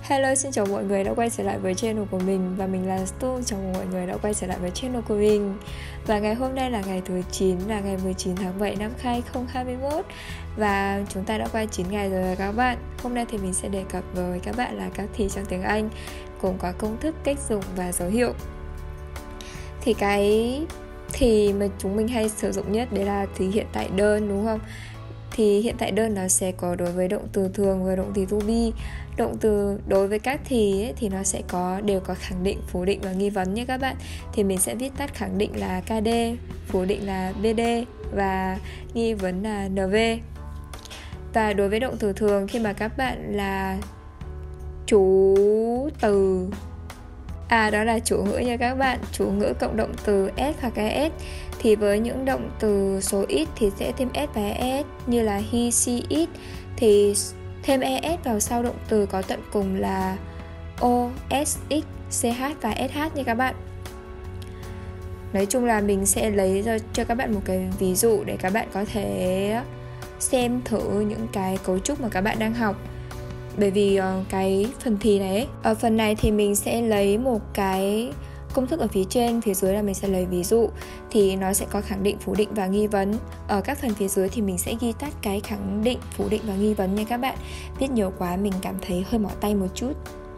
Hello, xin chào mọi người đã quay trở lại với channel của mình. Và mình là Stu, chào mừng mọi người đã quay trở lại với channel của mình. Và ngày hôm nay là ngày thứ 9, là ngày 19 tháng 7 năm 2021. Và chúng ta đã qua 9 ngày rồi các bạn. Hôm nay thì mình sẽ đề cập với các bạn là các thì trong tiếng Anh, gồm có công thức, cách dùng và dấu hiệu. Thì cái thì mà chúng mình hay sử dụng nhất đấy là thì hiện tại đơn, đúng không? Thì hiện tại đơn nó sẽ có đối với động từ thường và động từ to be. Động từ đối với các thì ấy, thì nó sẽ đều có khẳng định, phủ định và nghi vấn nhé các bạn. Thì mình sẽ viết tắt khẳng định là KD, phủ định là BD và nghi vấn là NV. Và đối với động từ thường, khi mà các bạn là chủ từ đó là chủ ngữ nha các bạn, chủ ngữ cộng động từ s hoặc es. Thì với những động từ số ít thì sẽ thêm s và es, như là he, she, it thì thêm es vào sau động từ có tận cùng là o, s, x, ch và sh nha các bạn. Nói chung là mình sẽ lấy cho các bạn một cái ví dụ để các bạn có thể xem thử những cái cấu trúc mà các bạn đang học. Bởi vì cái phần thì này ở phần này thì mình sẽ lấy một cái công thức ở phía trên, phía dưới là mình sẽ lấy ví dụ. Thì nó sẽ có khẳng định, phủ định và nghi vấn. Ở các phần phía dưới thì mình sẽ ghi tắt cái khẳng định, phủ định và nghi vấn nha các bạn. Viết nhiều quá mình cảm thấy hơi mỏi tay một chút.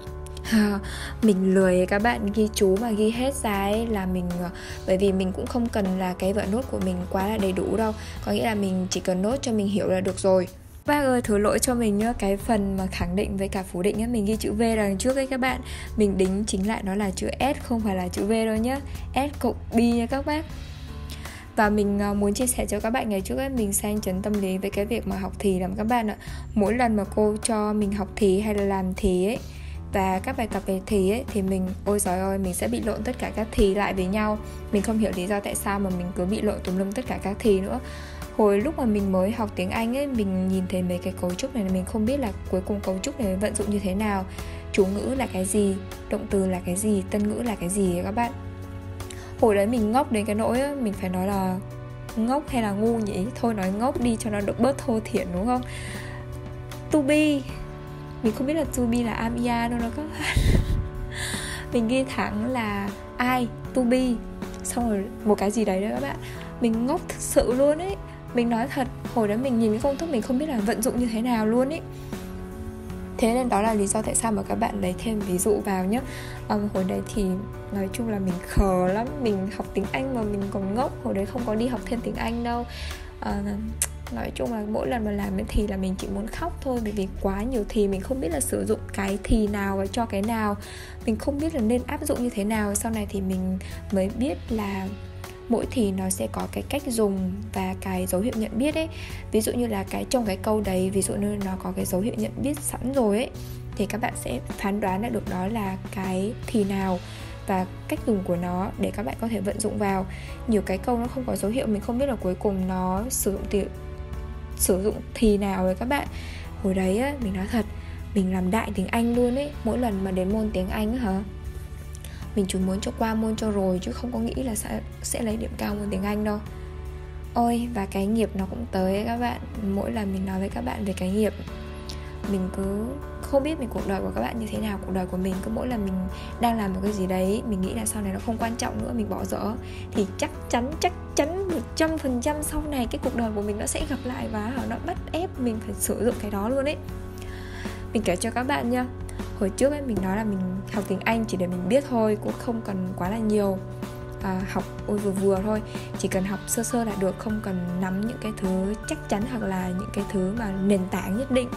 Mình lười các bạn ghi chú mà ghi hết ra ấy, là mình bởi vì mình cũng không cần là cái vở nốt của mình quá là đầy đủ đâu. Có nghĩa là mình chỉ cần nốt cho mình hiểu là được rồi. Bác ơi, thứ lỗi cho mình nhá, cái phần mà khẳng định với cả phủ định nhá, mình ghi chữ V đằng trước ấy các bạn. Mình đính chính lại nó là chữ S, không phải là chữ V đâu nhá. S cộng B nha các bác. Và mình muốn chia sẻ cho các bạn ngày trước ấy, mình sang chấn tâm lý với cái việc mà học thì làm các bạn ạ. Mỗi lần mà cô cho mình học thì hay là làm thì ấy, và các bài tập về thì ấy, thì mình, ôi giời ơi, mình sẽ bị lộn tất cả các thì lại với nhau. Mình không hiểu lý do tại sao mà mình cứ bị lộn tùm lum tất cả các thì nữa. Hồi lúc mà mình mới học tiếng Anh ấy, mình nhìn thấy mấy cái cấu trúc này, mình không biết là cuối cùng cấu trúc này vận dụng như thế nào, chủ ngữ là cái gì, động từ là cái gì, tân ngữ là cái gì các bạn. Hồi đấy mình ngốc đến cái nỗi ấy, mình phải nói là ngốc hay là ngu nhỉ? Thôi nói ngốc đi cho nó được bớt thô thiển, đúng không? To be, mình không biết là to be là am ia đâu đó các bạn. Mình ghi thẳng là I, to be, xong rồi một cái gì đấy đó các bạn. Mình ngốc thực sự luôn ấy. Mình nói thật, hồi đó mình nhìn cái công thức mình không biết là vận dụng như thế nào luôn ấy. Thế nên đó là lý do tại sao mà các bạn lấy thêm ví dụ vào nhé. Hồi đấy thì nói chung là mình khờ lắm. Mình học tiếng Anh mà mình còn ngốc. Hồi đấy không có đi học thêm tiếng Anh đâu. Nói chung là mỗi lần mà làm cái thì là mình chỉ muốn khóc thôi. Bởi vì quá nhiều thì mình không biết là sử dụng cái thì nào và cho cái nào. Mình không biết là nên áp dụng như thế nào. Sau này thì mình mới biết là mỗi thì nó sẽ có cái cách dùng và cái dấu hiệu nhận biết ấy. Ví dụ như là trong cái câu đấy, ví dụ như nó có cái dấu hiệu nhận biết sẵn rồi ấy, thì các bạn sẽ phán đoán được đó là cái thì nào và cách dùng của nó để các bạn có thể vận dụng vào. Nhiều cái câu nó không có dấu hiệu, mình không biết là cuối cùng nó sử dụng thì nào rồi các bạn. Hồi đấy á, mình nói thật, mình làm đại tiếng Anh luôn ấy. Mỗi lần mà đến môn tiếng Anh hả, mình chỉ muốn cho qua môn cho rồi, chứ không có nghĩ là sẽ lấy điểm cao môn tiếng Anh đâu. Ôi, và cái nghiệp nó cũng tới ấy các bạn. Mỗi lần mình nói với các bạn về cái nghiệp, mình cứ không biết cuộc đời của các bạn như thế nào. Cuộc đời của mình cứ mỗi lần mình đang làm một cái gì đấy, mình nghĩ là sau này nó không quan trọng nữa, mình bỏ dở, thì chắc chắn 100% sau này cái cuộc đời của mình nó sẽ gặp lại và nó bắt ép mình phải sử dụng cái đó luôn ấy. Mình kể cho các bạn nha. Hồi trước ấy, mình nói là mình học tiếng Anh chỉ để mình biết thôi, cũng không cần quá là nhiều. Học vừa thôi, chỉ cần học sơ sơ là được, không cần nắm những cái thứ chắc chắn hoặc là những cái thứ mà nền tảng nhất định.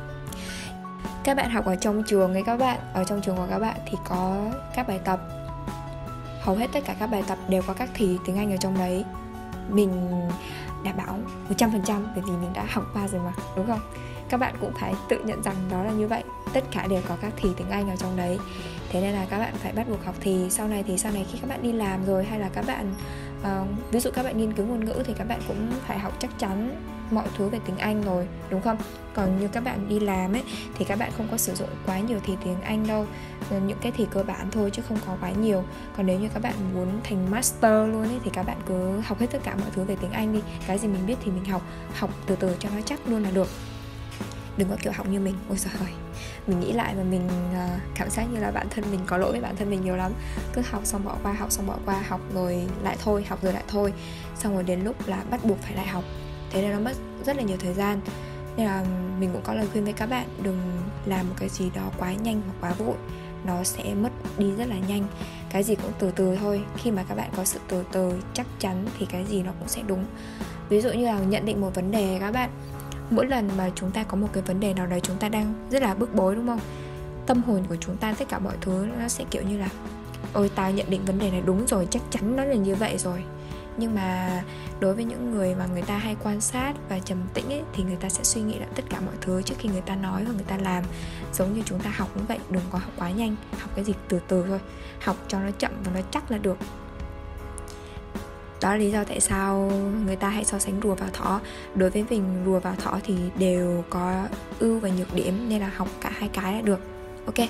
Các bạn học ở trong trường ấy các bạn, ở trong trường của các bạn thì có các bài tập. Hầu hết tất cả các bài tập đều có các thì tiếng Anh ở trong đấy. Mình đảm bảo 100% bởi vì mình đã học qua rồi mà, đúng không? Các bạn cũng phải tự nhận rằng đó là như vậy. Tất cả đều có các thì tiếng Anh ở trong đấy. Thế nên là các bạn phải bắt buộc học thì sau này khi các bạn đi làm rồi, hay là các bạn ví dụ các bạn nghiên cứu ngôn ngữ thì các bạn cũng phải học chắc chắn mọi thứ về tiếng Anh rồi, đúng không? Còn như các bạn đi làm ấy thì các bạn không có sử dụng quá nhiều thì tiếng Anh đâu, những cái thì cơ bản thôi chứ không có quá nhiều. Còn nếu như các bạn muốn thành master luôn ấy thì các bạn cứ học hết tất cả mọi thứ về tiếng Anh đi. Cái gì mình biết thì mình học từ từ cho nó chắc luôn là được. đừng có kiểu học như mình. Ôi giời ơi, mình nghĩ lại và mình cảm giác như là bản thân mình có lỗi với bản thân mình nhiều lắm. Cứ học xong bỏ qua, học xong bỏ qua, học rồi lại thôi, học rồi lại thôi. Xong rồi đến lúc là bắt buộc phải lại học, thế nên nó mất rất là nhiều thời gian. Nên là mình cũng có lời khuyên với các bạn, đừng làm một cái gì đó quá nhanh hoặc quá vội, nó sẽ mất đi rất là nhanh. Cái gì cũng từ từ thôi. Khi mà các bạn có sự từ từ, chắc chắn thì cái gì nó cũng sẽ đúng. Ví dụ như là nhận định một vấn đề các bạn, mỗi lần mà chúng ta có một cái vấn đề nào đấy chúng ta đang rất là bức bối đúng không? Tâm hồn của chúng ta, tất cả mọi thứ nó sẽ kiểu như là ôi tao nhận định vấn đề này đúng rồi, chắc chắn nó là như vậy rồi. Nhưng mà đối với những người mà người ta hay quan sát và trầm tĩnh ấy, thì người ta sẽ suy nghĩ lại tất cả mọi thứ trước khi người ta nói và người ta làm. Giống như chúng ta học cũng vậy, đừng có học quá nhanh, học cái gì từ từ thôi, học cho nó chậm và nó chắc là được. Đó là lý do tại sao người ta hay so sánh rùa và thỏ. Đối với mình, rùa và thỏ thì đều có ưu và nhược điểm, nên là học cả hai cái là được. Ok.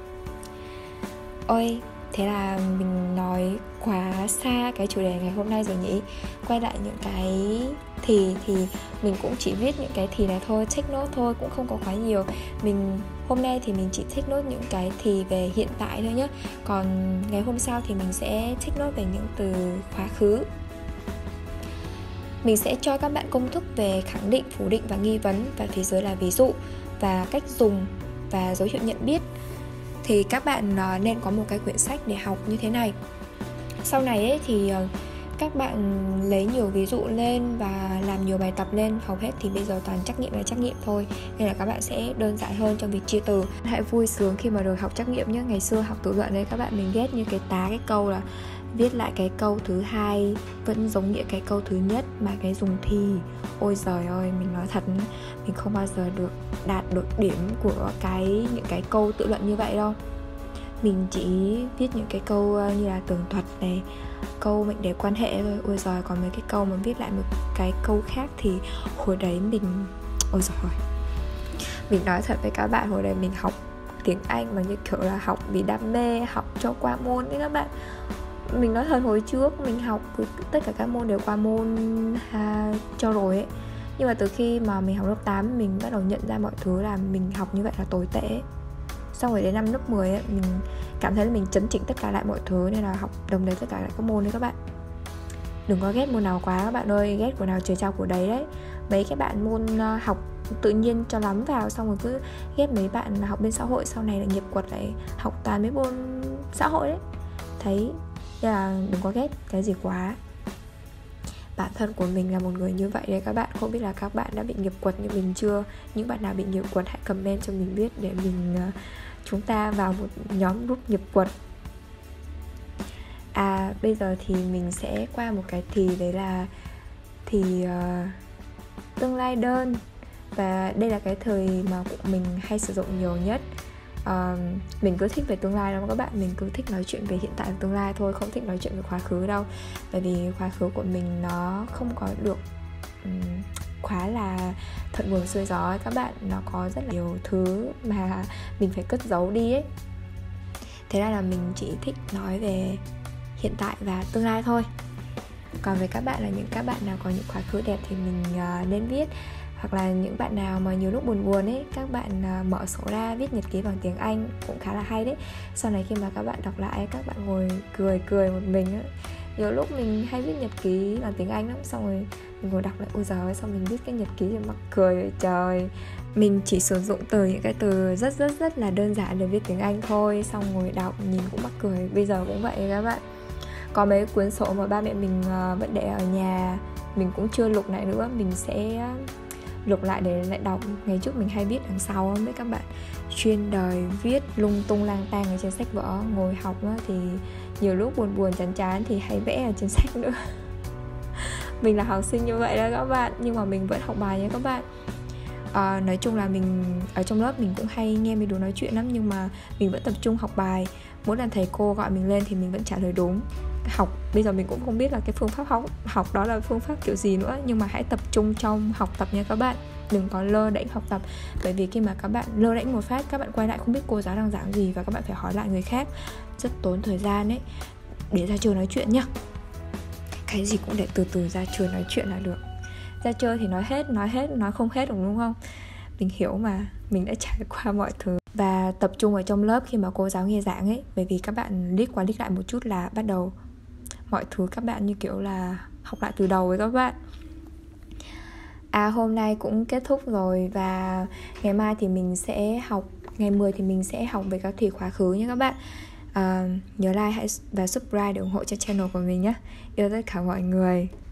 Ôi, thế là mình nói quá xa cái chủ đề ngày hôm nay rồi nhỉ. Quay lại những cái thì mình cũng chỉ viết những cái thì này thôi, take note thôi, cũng không có quá nhiều. Hôm nay thì mình chỉ take note những cái thì về hiện tại thôi nhé. Còn ngày hôm sau thì mình sẽ take note về những từ quá khứ. Mình sẽ cho các bạn công thức về khẳng định, phủ định và nghi vấn, và phía dưới là ví dụ và cách dùng và dấu hiệu nhận biết. Thì các bạn nên có một cái quyển sách để học như thế này. Sau này ấy, thì các bạn lấy nhiều ví dụ lên và làm nhiều bài tập lên. Hầu hết thì bây giờ toàn trắc nghiệm thôi, nên là các bạn sẽ đơn giản hơn trong việc chia từ. Hãy vui sướng khi mà được học trắc nghiệm nhé. Ngày xưa học tự luận đấy các bạn, mình ghét như cái câu là viết lại cái câu thứ hai vẫn giống nghĩa cái câu thứ nhất mà cái dùng thì. Ôi giời ơi, mình nói thật, mình không bao giờ đạt được điểm của những cái câu tự luận như vậy đâu. Mình chỉ viết những cái câu như là tường thuật này, câu mệnh đề quan hệ thôi. Ôi giời, còn mấy cái câu mà viết lại một cái câu khác thì hồi đấy ôi giời, mình nói thật với các bạn, hồi đấy mình học tiếng Anh mà như kiểu là học vì đam mê, học cho qua môn đấy các bạn. Mình nói thật, hồi trước mình học tất cả các môn đều qua môn cho rồi ấy. Nhưng mà từ khi mà mình học lớp 8, mình bắt đầu nhận ra mọi thứ là mình học như vậy là tồi tệ. Xong rồi đến năm lớp 10 ấy, mình cảm thấy là mình chấn chỉnh tất cả lại mọi thứ, nên là học đồng đều tất cả các môn đấy các bạn. Đừng có ghét môn nào quá các bạn ơi, ghét của nào trời trao của đấy đấy. Mấy cái bạn môn học tự nhiên cho lắm vào, xong rồi cứ ghét mấy bạn học bên xã hội, sau này là nghiệp quật lại học toàn mấy môn xã hội đấy. Thấy là đừng có ghét cái gì quá. Bản thân của mình là một người như vậy đấy các bạn. Không biết là các bạn đã bị nghiệp quật như mình chưa? Những bạn nào bị nghiệp quật hãy comment cho mình biết, để chúng ta vào một nhóm group nghiệp quật. Bây giờ thì mình sẽ qua một cái thì, đấy là tương lai đơn. Và đây là cái thời mà mình hay sử dụng nhiều nhất. Mình cứ thích về tương lai lắm các bạn. Mình cứ thích nói chuyện về hiện tại và tương lai thôi, không thích nói chuyện về quá khứ đâu. Bởi vì quá khứ của mình nó không có được quá là thuận buồm xuôi gió ấy các bạn. Nó có rất là nhiều thứ mà mình phải cất giấu đi ấy. Thế là mình chỉ thích nói về hiện tại và tương lai thôi. Còn với các bạn là những các bạn nào có những quá khứ đẹp thì mình nên viết. Hoặc là những bạn nào mà nhiều lúc buồn ấy, các bạn mở sổ ra viết nhật ký bằng tiếng Anh cũng khá là hay đấy. Sau này khi mà các bạn đọc lại, các bạn ngồi cười một mình ấy. Nhiều lúc mình hay viết nhật ký bằng tiếng Anh lắm, xong rồi mình ngồi đọc lại, ôi giời ơi, xong mình viết cái nhật ký thì mắc cười trời. Mình chỉ sử dụng những cái từ rất là đơn giản để viết tiếng Anh thôi, xong ngồi đọc nhìn cũng mắc cười. Bây giờ cũng vậy các bạn. Có mấy cuốn sổ mà ba mẹ mình vẫn để ở nhà, mình cũng chưa lục lại nữa. Mình sẽ lục lại để lại đọc. Ngày trước mình hay viết đằng sau với các bạn, chuyên đời viết lung tung lang tang ở trên sách vở. Ngồi học thì nhiều lúc buồn chán thì hay vẽ ở trên sách nữa. Mình là học sinh như vậy đó các bạn, nhưng mà mình vẫn học bài nha các bạn. Nói chung là mình ở trong lớp mình cũng hay nghe mấy đứa nói chuyện lắm, nhưng mà mình vẫn tập trung học bài. Mỗi lần thầy cô gọi mình lên thì mình vẫn trả lời đúng. Bây giờ mình cũng không biết là cái phương pháp học đó là phương pháp kiểu gì nữa, nhưng mà hãy tập trung trong học tập nha các bạn. Đừng có lơ đễnh học tập. Bởi vì khi mà các bạn lơ đễnh một phát, các bạn quay lại không biết cô giáo đang giảng gì, và các bạn phải hỏi lại người khác, rất tốn thời gian ấy. Để ra trường nói chuyện nhá. Cái gì cũng để từ từ ra trường nói chuyện là được. Ra chơi thì nói hết, nói không hết đúng không? mình hiểu mà, mình đã trải qua mọi thứ. Và tập trung ở trong lớp khi mà cô giáo nghe giảng ấy, bởi vì các bạn liếc qua liếc lại một chút là bắt đầu mọi thứ các bạn như kiểu là học lại từ đầu với các bạn. Hôm nay cũng kết thúc rồi, và ngày mai thì mình sẽ học, ngày 10 thì mình sẽ học về các thì quá khứ nha các bạn. Nhớ like và subscribe để ủng hộ cho channel của mình nhé. Yêu tất cả mọi người.